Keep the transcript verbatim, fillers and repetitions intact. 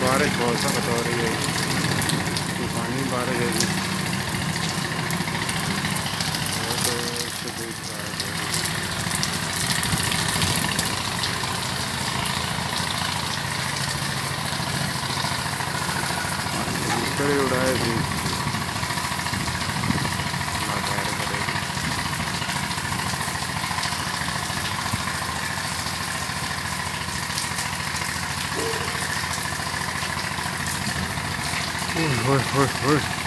बारिश बहुत सख्त हो रही है, तूफानी बारिश है जी। कबूतर उड़ाए थी करेगी।